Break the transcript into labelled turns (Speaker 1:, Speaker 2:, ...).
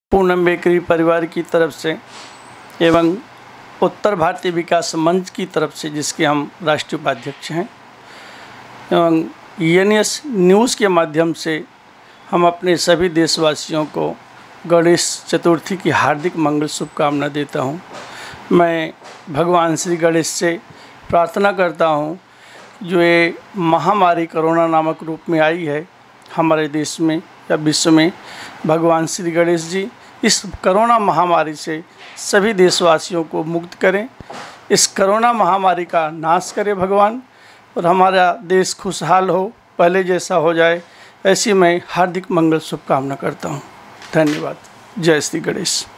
Speaker 1: Poonam bakery परिवार की तरफ से एवं उत्तर भारतीय विकास मंच की तरफ से, जिसके हम राष्ट्रीय उपाध्यक्ष हैं, एवं ENS न्यूज़ के माध्यम से हम अपने सभी देशवासियों को गणेश चतुर्थी की हार्दिक मंगल शुभकामना देता हूं। मैं भगवान श्री गणेश से प्रार्थना करता हूं, जो ये महामारी कोरोना नामक रूप में आई है हमारे देश में या विश्व में, भगवान श्री गणेश जी इस कोरोना महामारी से सभी देशवासियों को मुक्त करें, इस कोरोना महामारी का नाश करें भगवान, और हमारा देश खुशहाल हो, पहले जैसा हो जाए, ऐसी मैं हार्दिक मंगल शुभकामना करता हूँ। धन्यवाद। जय श्री गणेश।